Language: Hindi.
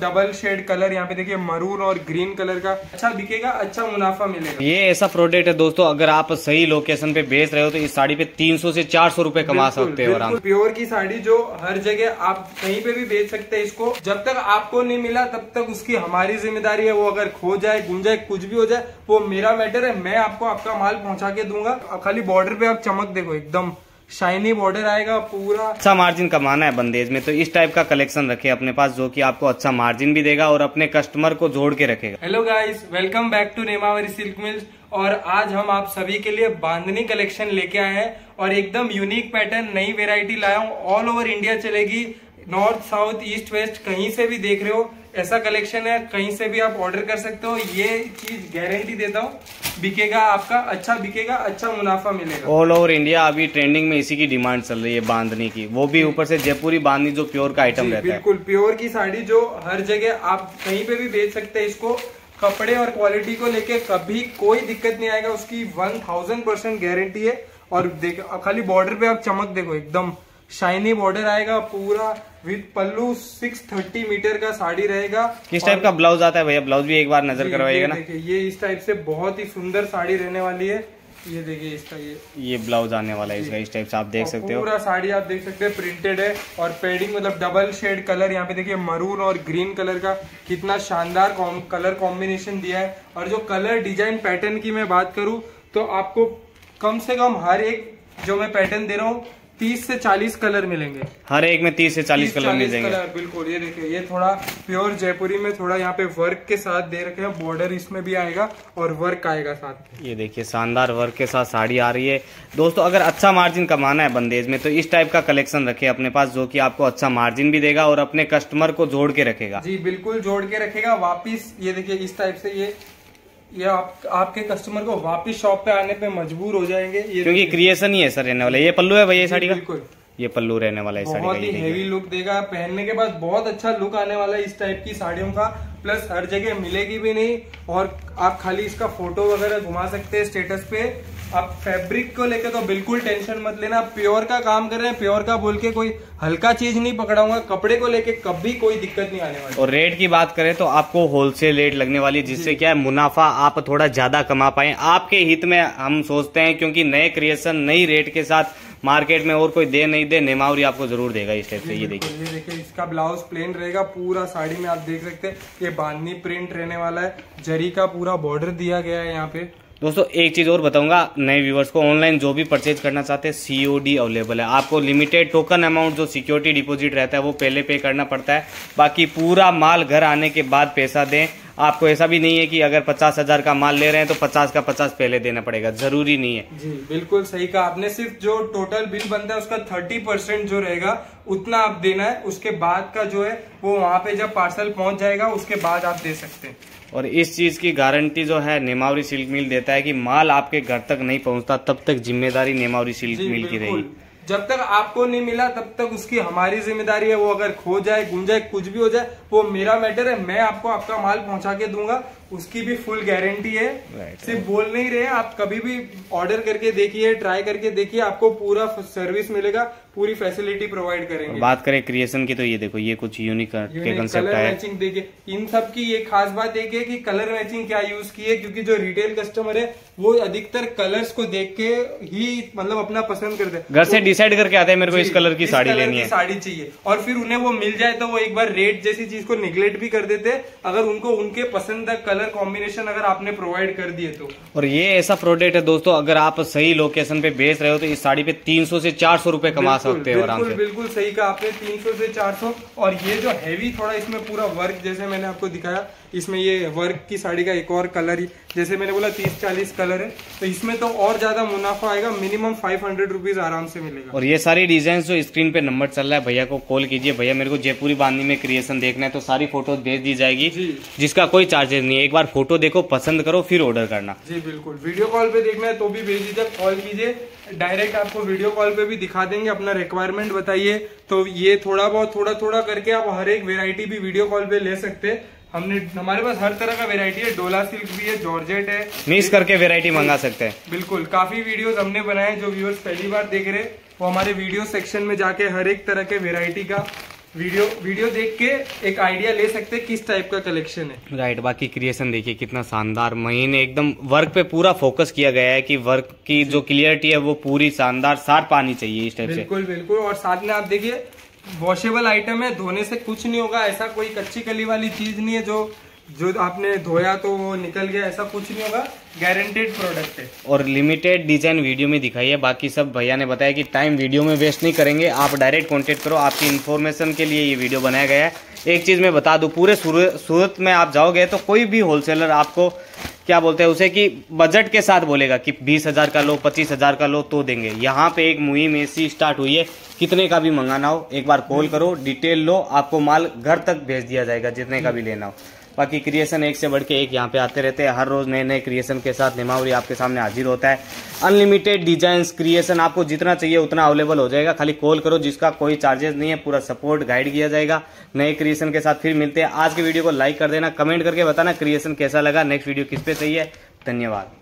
डबल शेड कलर, यहाँ पे देखिए मरून और ग्रीन कलर का अच्छा बिकेगा, अच्छा मुनाफा मिलेगा। ये ऐसा प्रोडक्ट है दोस्तों, अगर आप सही लोकेशन पे बेच रहे हो तो इस साड़ी पे 300 से 400 रुपए कमा सकते हो आराम से। प्योर की साड़ी जो हर जगह आप कहीं पे भी बेच सकते हैं इसको, जब तक आपको नहीं मिला तब तक उसकी हमारी जिम्मेदारी है। वो अगर खो जाए, गुम जाए, कुछ भी हो जाए, वो मेरा मैटर है। मैं आपको आपका माल पहुंचा के दूंगा। खाली बॉर्डर पे आप चमक देखो, एकदम शाइनी बॉर्डर आएगा पूरा। अच्छा मार्जिन कमाना है बंदेज में तो इस टाइप का कलेक्शन रखे अपने पास, जो कि आपको अच्छा मार्जिन भी देगा और अपने कस्टमर को जोड़ के रखेगा। Hello guys, welcome back to Nemawari silk mills. और आज हम आप सभी के लिए बांधनी कलेक्शन लेके आए हैं और एकदम यूनिक पैटर्न, नई वेरायटी लाया हूँ। ऑल ओवर इंडिया चलेगी, नॉर्थ साउथ ईस्ट वेस्ट कहीं से भी देख रहे हो ऐसा कलेक्शन है, कहीं से भी आप ऑर्डर कर सकते हो। ये चीज गारंटी देता हूँ, बिकेगा आपका, अच्छा बिकेगा, अच्छा मुनाफा मिलेगा। ऑल ओवर इंडिया अभी ट्रेंडिंग में इसी की डिमांड चल रही है, बांधनी की, वो भी ऊपर से जयपुरी बांधनी जो प्योर का आइटम रहता है। बिल्कुल प्योर की साड़ी जो हर जगह आप कहीं पे भी बेच सकते हैं इसको। कपड़े और क्वालिटी को लेके कभी कोई दिक्कत नहीं आएगा, उसकी 1000% गारंटी है। और देखो खाली बॉर्डर पे आप चमक देखो, एकदम शाइनी बॉर्डर आएगा पूरा विद पल्लू। 630 मीटर का साड़ी रहेगा। किस टाइप का ब्लाउज आता है भैया? ब्लाउज भी एक बार नजर करवाइएगा ना। देखिए ये इस टाइप से बहुत ही सुंदर साड़ी रहने वाली है। ये देखिए इसका ये ब्लाउज आने वाला है इसका, इस टाइप से आप देख सकते हो। पूरा साड़ी आप देख सकते हैं प्रिंटेड है और पेडिंग मतलब डबल शेड कलर, यहाँ पे देखिए मरून और ग्रीन कलर का कितना शानदार कलर कॉम्बिनेशन दिया है। और जो कलर डिजाइन पैटर्न की मैं बात करूं तो आपको कम से कम हर एक जो मैं पैटर्न दे रहा हूँ 30 से 40 कलर मिलेंगे। हर एक में 30 से 40 कलर मिल जाएंगे। बिल्कुल। ये देखिए ये थोड़ा प्योर जयपुरी में थोड़ा यहाँ पे वर्क के साथ दे रखे हैं, बॉर्डर इसमें भी आएगा और वर्क आएगा साथ। ये देखिए शानदार वर्क के साथ साड़ी आ रही है दोस्तों। अगर अच्छा मार्जिन कमाना है बंदेज में तो इस टाइप का कलेक्शन रखे अपने पास, जो कि आपको अच्छा मार्जिन भी देगा और अपने कस्टमर को जोड़ के रखेगा। जी बिल्कुल, जोड़ के रखेगा वापिस। ये देखिए इस टाइप से ये आपके कस्टमर को वापस शॉप पे आने पे मजबूर हो जाएंगे, क्योंकि क्रिएशन ही है सर रहने वाला। ये पल्लू है भैया साड़ी का? बिल्कुल, ये पल्लू रहने वाला है साड़ी का। बहुत ही हेवी लुक देगा, पहनने के बाद बहुत अच्छा लुक आने वाला है इस टाइप की साड़ियों का। प्लस हर जगह मिलेगी भी नहीं और आप खाली इसका फोटो वगैरह घुमा सकते हैं स्टेटस पे। आप फैब्रिक को लेकर तो बिल्कुल टेंशन मत लेना, प्योर का काम कर रहे हैं, प्योर का बोल के कोई हल्का चीज नहीं पकड़ाऊंगा। कपड़े को लेके कभी कोई दिक्कत नहीं आने वाली। और रेट की बात करें तो आपको होलसेल रेट लगने वाली, जिससे क्या है मुनाफा आप थोड़ा ज्यादा कमा पाए। आपके हित में हम सोचते हैं, क्योंकि नए क्रिएशन नई रेट के साथ मार्केट में और कोई दे नहीं दे, नेमावरी आपको जरूर देगा इस टाइप से। ये देखिए इसका ब्लाउज प्लेन रहेगा, पूरा साड़ी में आप देख सकते हैं ये बांधनी प्रिंट रहने वाला है, जरी का पूरा बॉर्डर दिया गया है यहाँ पे। दोस्तों एक चीज और बताऊंगा नए व्यूवर्स को, ऑनलाइन जो भी परचेज करना चाहते हैं COD अवेलेबल है। आपको लिमिटेड टोकन अमाउंट जो सिक्योरिटी डिपॉजिट रहता है वो पहले पे करना पड़ता है, बाकी पूरा माल घर आने के बाद पैसा दें। आपको ऐसा भी नहीं है कि अगर 50,000 का माल ले रहे हैं तो 50 का 50 पहले देना पड़ेगा, जरूरी नहीं है। जी बिल्कुल सही कहा आपने। सिर्फ जो टोटल बिल बनता है उसका 30% जो रहेगा उतना आप देना है। उसके बाद का जो है वो वहाँ पे जब पार्सल पहुंच जाएगा उसके बाद आप दे सकते हैं। और इस चीज की गारंटी जो है नेमावरी सिल्क मिल देता है कि माल आपके घर तक नहीं पहुंचता तब तक जिम्मेदारी नेमावरी सिल्क मिल की रहेगी। जब तक आपको नहीं मिला तब तक उसकी हमारी जिम्मेदारी है। वो अगर खो जाए, गुम जाए, कुछ भी हो जाए, वो मेरा मैटर है। मैं आपको आपका माल पहुंचा के दूंगा, उसकी भी फुल गारंटी है। सिर्फ बोल नहीं रहे, आप कभी भी ऑर्डर करके देखिए, ट्राई करके देखिए, आपको पूरा सर्विस मिलेगा, पूरी फैसिलिटी प्रोवाइड करेंगे। बात करें क्रिएशन की तो ये देखो ये कुछ यूनिक कंसेप्ट कलर है। मैचिंग देखिए, इन सब की ये खास बात एक है कि कलर मैचिंग क्या यूज की है, क्योंकि जो रिटेल कस्टमर है वो अधिकतर कलर्स को देख के ही मतलब अपना पसंद करते हैं। घर से डिसाइड करके आते हैं मेरे को इस कलर की साड़ी लेनी है, साड़ी चाहिए, और फिर उन्हें वो मिल जाए तो वो एक बार रेट जैसी चीज को निगलेक्ट भी कर देते हैं, अगर उनको उनके पसंद का कलर कॉम्बिनेशन अगर आपने प्रोवाइड कर दिए तो। और ये ऐसा प्रोडक्ट है दोस्तों, अगर आप सही लोकेशन पे बेच रहे हो तो इस साड़ी पे 300 से 400 रुपए कमा सकते हो आराम से। बिल्कुल सही कहा आपने, 300 से 400। और ये जो हैवी थोड़ा इसमें पूरा वर्क जैसे मैंने आपको दिखाया, इसमें ये वर्क की साड़ी का एक और कलर ही जैसे मैंने बोला 30-40 कलर है, तो इसमें तो और ज्यादा मुनाफा आएगा। मिनिमम 500 रुपीज आराम से मिलेगा। और ये सारी डिजाइन जो स्क्रीन पे नंबर चल रहा है, भैया को कॉल कीजिए, भैया मेरे को जयपुरी बांधनी में क्रिएशन देखना है, तो सारी फोटो भेज दी जाएगी जिसका कोई चार्जेस नहीं है। एक बार फोटो देखो, पसंद करो, फिर ऑर्डर करना। जी बिल्कुल, वीडियो कॉल पे देखना है तो भी भेज दीजिए, कॉल कीजिए, डायरेक्ट आपको वीडियो कॉल पे भी दिखा देंगे। अपना रिक्वायरमेंट बताइए, तो ये थोड़ा बहुत थोड़ा करके आप हर एक वेरायटी भी वीडियो कॉल पे ले सकते हैं। हमारे पास हर तरह का वेरायटी है, डोला सिल्क भी है, जॉर्जेट है, मिक्स करके वेरायटी मंगा सकते हैं। बिल्कुल, काफी वीडियोस हमने बनाए, जो व्यूअर्स पहली बार देख रहे वो हमारे वीडियो सेक्शन में जाके हर एक तरह के वेरायटी का वीडियो देख के एक आइडिया ले सकते हैं किस टाइप का कलेक्शन है। राइट। बाकी क्रिएशन देखिए कितना शानदार, महीने एकदम वर्क पे पूरा फोकस किया गया है कि वर्क की जो क्लियरिटी है वो पूरी शानदार शार्प आनी चाहिए इस टाइप से। बिल्कुल बिल्कुल। और साथ में आप देखिए वॉशेबल आइटम है, धोने से कुछ नहीं होगा, ऐसा कोई कच्ची कली वाली चीज नहीं है जो आपने धोया तो वो निकल गया, ऐसा कुछ नहीं होगा, गारंटेड प्रोडक्ट है। और लिमिटेड डिजाइन वीडियो में दिखाई है, बाकी सब भैया ने बताया कि टाइम वीडियो में वेस्ट नहीं करेंगे, आप डायरेक्ट कांटेक्ट करो, आपकी इन्फॉर्मेशन के लिए ये वीडियो बनाया गया है। एक चीज मैं बता दूं, पूरे सूरत में आप जाओगे तो कोई भी होलसेलर आपको क्या बोलते हैं उसे कि बजट के साथ बोलेगा कि 20,000 का लो, 25,000 का लो तो देंगे। यहाँ पे एक मुहिम ऐसी स्टार्ट हुई है, कितने का भी मंगाना हो एक बार कॉल करो, डिटेल लो, आपको माल घर तक भेज दिया जाएगा जितने का भी लेना हो। बाकी क्रिएशन एक से बढ़ के एक यहाँ पे आते रहते हैं, हर रोज नए नए क्रिएशन के साथ नेमावरी आपके सामने हाजिर होता है। अनलिमिटेड डिजाइन क्रिएशन आपको जितना चाहिए उतना अवेलेबल हो जाएगा, खाली कॉल करो, जिसका कोई चार्जेस नहीं है, पूरा सपोर्ट गाइड किया जाएगा। नए क्रिएशन के साथ फिर मिलते हैं। आज के वीडियो को लाइक कर देना, कमेंट करके बताना क्रिएशन कैसा लगा, नेक्स्ट वीडियो किस पे चाहिए। धन्यवाद।